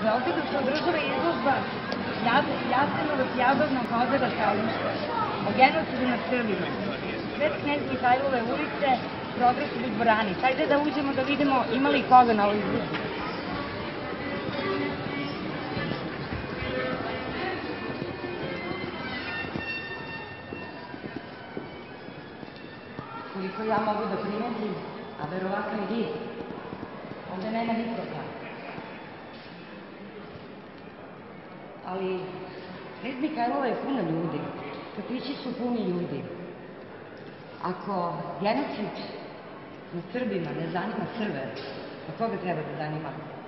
Beogradu se održava izložba Jasenovac Jagodno Kozara Stajlište o genocidu nad Srbima. Sred Knez Mihajlove ulice, Progresov u dvorani. Hajde da uđemo da vidimo ima li koga na ovoj izložbi. Koliko ja mogu da primetim, a verovatno i vi, ovde nema nikoga. Ali Knez Mihajlova je puna ljudi, kafići su puni ljudi. Ako genocid nad Srbima ne zanima Srbe, pa koga treba da zanima?